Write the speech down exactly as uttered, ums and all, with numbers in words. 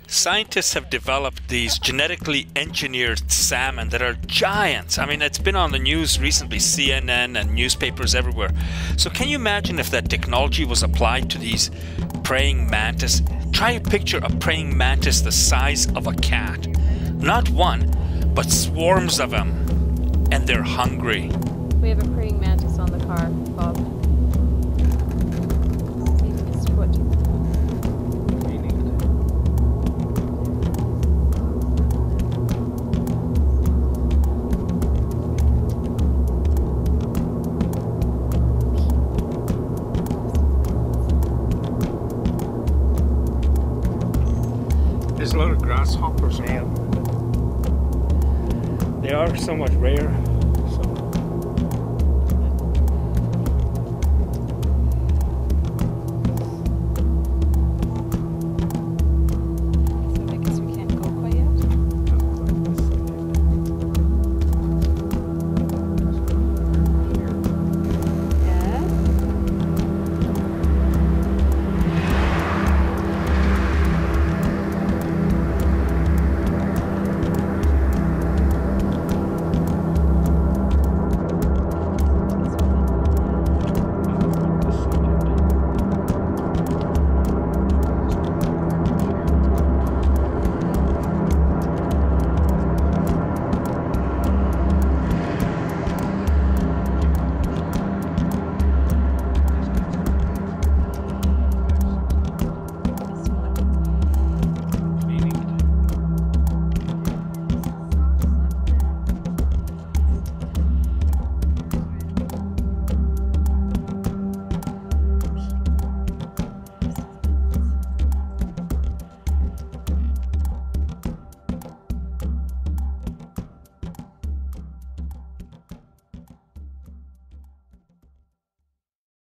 Scientists have developed these genetically engineered salmon that are giants. I mean, it's been on the news recently, C N N and newspapers everywhere. So can you imagine if that technology was applied to these praying mantis? Try to picture a praying mantis the size of a cat. Not one, but swarms of them. And they're hungry. We have a praying mantis on the car, Bob. See his foot. There's a lot of grasshoppers around. They are somewhat rare.